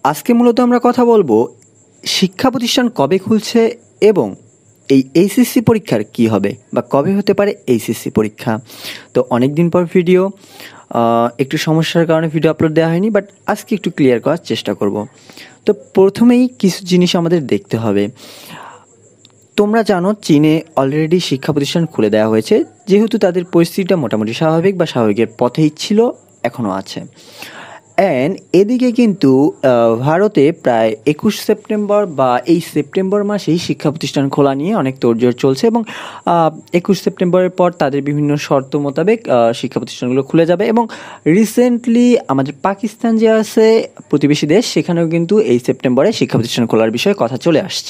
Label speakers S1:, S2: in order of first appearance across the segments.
S1: আজকে মূলত আমরা কথা বলবো শিক্ষা প্রতিষ্ঠান কবে খুলছে এবং এই এইচএসসি পরীক্ষার কি হবে বা কবে হতে পারে এইচএসসি পরীক্ষা। তো অনেক দিন পর ভিডিও, একটু সমস্যার কারণে ভিডিও আপলোড দেওয়া হয়নি, বাট আজকে একটু ক্লিয়ার করার চেষ্টা করব। তো প্রথমেই কিছু জিনিস আমাদের দেখতে হবে। তোমরা জানো চীনে অলরেডি শিক্ষা প্রতিষ্ঠান খুলে দেওয়া হয়েছে, যেহেতু তাদের পরিস্থিতিটা মোটামুটি স্বাভাবিক বা স্বাভাবিকের পথেই ছিল, এখনও আছে। অ্যান্ড এদিকে কিন্তু ভারতে প্রায় 21 সেপ্টেম্বর বা এই সেপ্টেম্বর মাসেই শিক্ষা প্রতিষ্ঠান খোলা নিয়ে অনেক তোড়জোড় চলছে এবং 21 সেপ্টেম্বরের পর তাদের বিভিন্ন শর্ত মোতাবেক শিক্ষা প্রতিষ্ঠানগুলো খুলে যাবে। এবং রিসেন্টলি আমাদের পাকিস্তান যে আছে প্রতিবেশী দেশ, সেখানেও কিন্তু এই সেপ্টেম্বরে শিক্ষা প্রতিষ্ঠান খোলার বিষয়ে কথা চলে আসছে।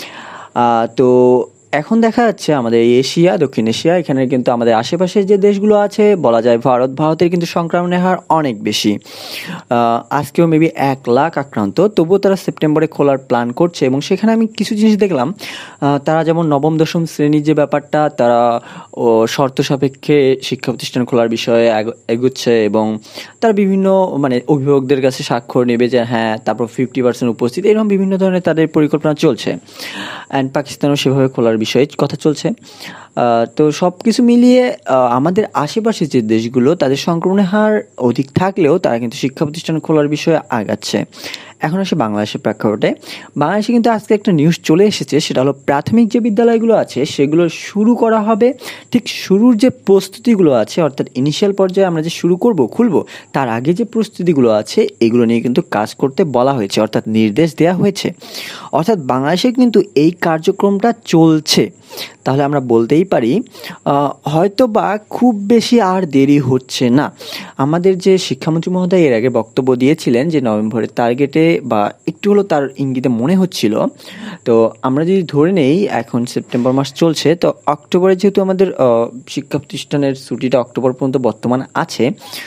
S1: তো এখন দেখা যাচ্ছে আমাদের এশিয়া, দক্ষিণ এশিয়া, এখানে কিন্তু আমাদের আশেপাশের যে দেশগুলো আছে, বলা যায় ভারতের কিন্তু সংক্রমণের হার অনেক বেশি। আজকেও মেবি 1 লাখ আক্রান্ত, তবুও তারা সেপ্টেম্বরে খোলার প্ল্যান করছে। এবং সেখানে আমি কিছু জিনিস দেখলাম, তারা যেমন নবম দশম শ্রেণীর যে ব্যাপারটা, তারা শর্ত সাপেক্ষে শিক্ষা প্রতিষ্ঠান খোলার বিষয়ে এগুচ্ছে এবং তারা বিভিন্ন অভিভাবকদের কাছে স্বাক্ষর নেবে যে হ্যাঁ, তারপর 50% উপস্থিত, এরকম বিভিন্ন ধরনের তাদের পরিকল্পনা চলছে। অ্যান্ড পাকিস্তানও সেভাবে খোলার বিষয়ে কথা চলছে। তো সব কিছু মিলিয়ে আমাদের আশেপাশে যে দেশগুলো, তাদের সংক্রমণের হার অধিক থাকলেও তারা কিন্তু শিক্ষা প্রতিষ্ঠান খোলার বিষয়ে আগাচ্ছে। এখন আসে বাংলাদেশের প্রেক্ষাপটে। বাংলাদেশে কিন্তু আজকে একটা নিউজ চলে এসেছে, সেটা হলো প্রাথমিক যে বিদ্যালয়গুলো আছে সেগুলো শুরু করা হবে। ঠিক শুরুর যে প্রস্তুতিগুলো আছে, অর্থাৎ ইনিশিয়াল পর্যায়ে আমরা যে শুরু করব, খুলবো, তার আগে যে প্রস্তুতিগুলো আছে এগুলো নিয়ে কিন্তু কাজ করতে বলা হয়েছে, অর্থাৎ নির্দেশ দেওয়া হয়েছে। অর্থাৎ বাংলাদেশে কিন্তু এই কার্যক্রমটা চলছে। তাহলে আমরা বলতেই পারি হয়তো বা খুব বেশি আর দেরি হচ্ছে না। আমাদের যে শিক্ষামন্ত্রী মহোদয় এর আগে বক্তব্য দিয়েছিলেন যে নভেম্বরের টার্গেটে বা একটু হলো তার ইঙ্গিতে মনে হচ্ছিল। তো আমরা যদি ধরে নেই এখন সেপ্টেম্বর মাস চলছে, তো অক্টোবরে যেহেতু আমাদের শিক্ষা প্রতিষ্ঠানের ছুটিটা অক্টোবর পর্যন্ত বর্তমান আছে,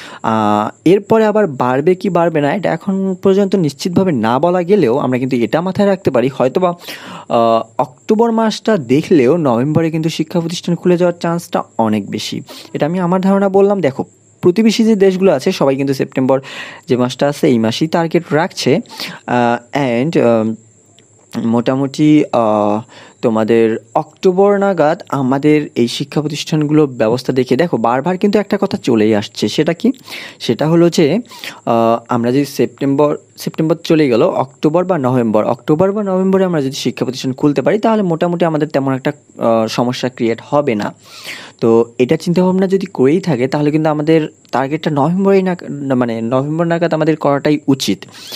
S1: এরপরে আবার বাড়বে কি বাড়বে না এটা এখন পর্যন্ত নিশ্চিতভাবে না বলা গেলেও আমরা কিন্তু এটা মাথায় রাখতে পারি হয়তোবা অক্টোবর মাসটা দেখলেও নভেম্বরে কিন্তু শিক্ষা প্রতিষ্ঠান খুলে যাওয়ার চান্সটা অনেক বেশি। এটা আমি আমার ধারণা বললাম। দেখো, প্রতিবেশী যে দেশগুলো আছে সবাই কিন্তু সেপ্টেম্বর যে মাসটা আছে এই মাসেই টার্গেট রাখছে। অ্যান্ড মোটামুটি তোমাদের অক্টোবর নাগাদ আমাদের এই শিক্ষা প্রতিষ্ঠানগুলোর ব্যবস্থা দেখে দেখো বারবার কিন্তু একটা কথা চলেই আসছে। সেটা কি? সেটা হলো যে আমরা যদি সেপ্টেম্বর চলে গেল, অক্টোবর বা নভেম্বরে আমরা যদি শিক্ষা প্রতিষ্ঠান খুলতে পারি, তাহলে মোটামুটি আমাদের তেমন একটা সমস্যা ক্রিয়েট হবে না। তো এটা চিন্তাভাবনা যদি করেই থাকে, তাহলে কিন্তু আমাদের টার্গেটটা নভেম্বর নাগাদ আমাদের করাটাই উচিত।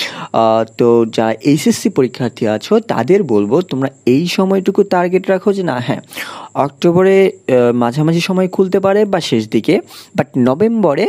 S1: তো যা এইচএসসি পরীক্ষার্থী আছো তাদের বলবো, তোমরা এই সময়টুকু টার্গেট রাখো যে না, হ্যাঁ, অক্টোবরে মাঝামাঝি সময় খুলতে পারে বা শেষ দিকে, বাট নভেম্বরে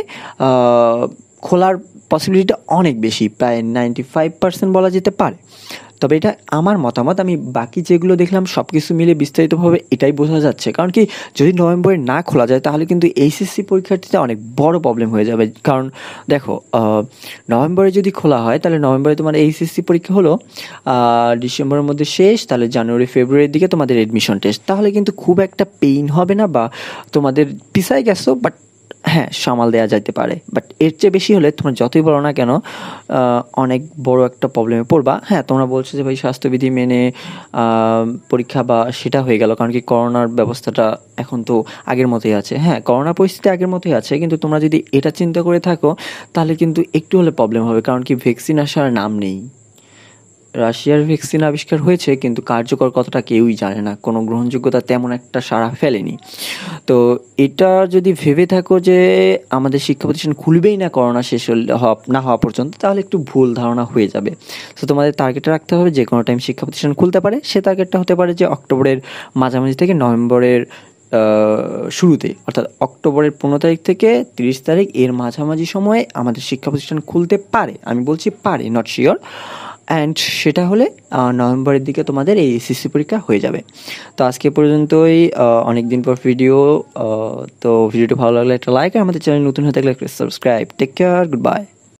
S1: খোলার পসিবিলিটিটা অনেক বেশি, প্রায় 95% বলা যেতে পারে। তবে এটা আমার মতামত। আমি বাকি যেগুলো দেখলাম সব কিছু মিলে বিস্তারিতভাবে এটাই বোঝা যাচ্ছে। কারণ কি, যদি নভেম্বরে না খোলা যায় তাহলে কিন্তু এইচএসসি পরীক্ষার্থীতে অনেক বড় প্রবলেম হয়ে যাবে। কারণ দেখো, নভেম্বরে যদি খোলা হয় তাহলে নভেম্বরে তোমার এইচএসসি পরীক্ষা হলো, ডিসেম্বরের মধ্যে শেষ, তাহলে জানুয়ারি ফেব্রুয়ারির দিকে তোমাদের এডমিশন টেস্ট। তাহলে কিন্তু খুব একটা পেইন হবে না, বা তোমাদের পিছায় গেছো, বাট হ্যাঁ, সামাল দেওয়া যেতে পারে। বাট এর চেয়ে বেশি হলে তোমরা যতই বলো না কেন, অনেক বড় একটা প্রবলেমে পড়বা। হ্যাঁ, তোমরা বলছো যে ভাই স্বাস্থ্যবিধি মেনে পরীক্ষা, বা সেটা হয়ে গেল, কারণ কি করোনার ব্যবস্থাটা এখন তো আগের মতোই আছে। হ্যাঁ, করোনার পরিস্থিতি আগের মতোই আছে, কিন্তু তোমরা যদি এটা চিন্তা করে থাকো তাহলে কিন্তু একটু হলে প্রবলেম হবে। কারণ কি, ভ্যাকসিন আসার নাম নেই। রাশিয়ার ভ্যাকসিন আবিষ্কার হয়েছে, কিন্তু কার্যকর কতটা কেউই জানে না, কোনো গ্রহণযোগ্যতা তেমন একটা সাড়া ফেলেনি। তো এটা যদি ভেবে থাকো যে আমাদের শিক্ষা প্রতিষ্ঠান খুলবেই না করোনা শেষ না হওয়া পর্যন্ত, তাহলে একটু ভুল ধারণা হয়ে যাবে। তো তোমাদের টার্গেটটা রাখতে হবে যে কোনো টাইম শিক্ষা প্রতিষ্ঠান খুলতে পারে। সে টার্গেটটা হতে পারে যে অক্টোবরের মাঝামাঝি থেকে নভেম্বরের শুরুতে, অর্থাৎ অক্টোবরের 15 তারিখ থেকে 30 তারিখ এর মাঝামাঝি সময়ে আমাদের শিক্ষা প্রতিষ্ঠান খুলতে পারে। আমি বলছি পারে, নট শিওর। অ্যান্ড সেটা হলে নভেম্বরের দিকে তোমাদের এই এসএসসি পরীক্ষা হয়ে যাবে। তো আজকে পর্যন্তই, অনেক দিন পর ভিডিও। তো ভিডিওটি ভালো লাগলে একটা লাইক, আর আমাদের চ্যানেল নতুন হয়ে থাকলে একটা subscribe. Take care, good bye.